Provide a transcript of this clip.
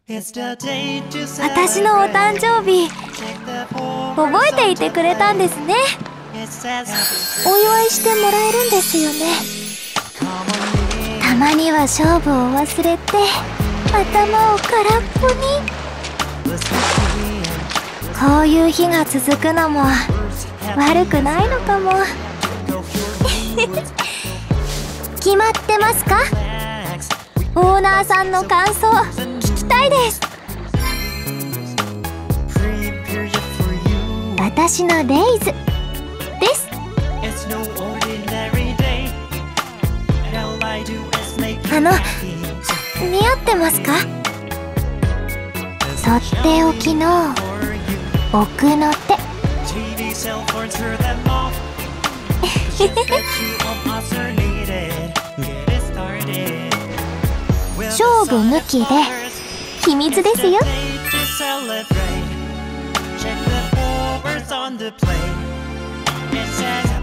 私のお誕生日覚えていてくれたんですね。お祝いしてもらえるんですよね。たまには勝負を忘れて頭を空っぽに。こういう日が続くのも悪くないのかも。決まってますか？オーナーさんの感想聞きたいです。私のレイズです。似合ってますか？とっておきの奥の手。勝負抜きで秘密ですよ。 Check the forwards on the play. It says